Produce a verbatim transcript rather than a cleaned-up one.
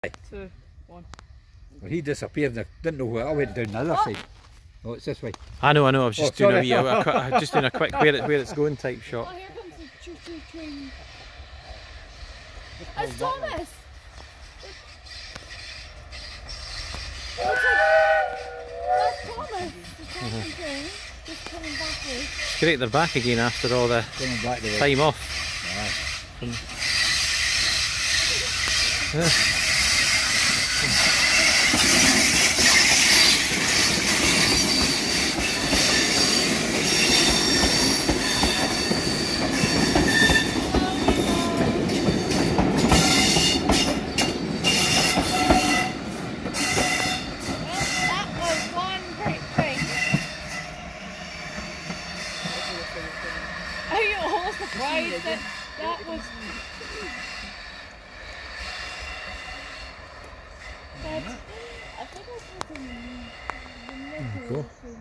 Two, one. Well, he disappeared and I didn't know where I went down the other Oh. side. Oh, it's this way. I know, I know. I was just Oh, doing a sorry. wee, a, a, just doing a quick where it where it's going type shot. Oh, here comes the choo-choo train. It's Thomas! It looks like that's Thomas, the train train, just coming backwards. It's great they're back again after all the Coming back the way. time off. Aye. That was one great thing. Are you all surprised that that was... That, I think it was in the middle. Go.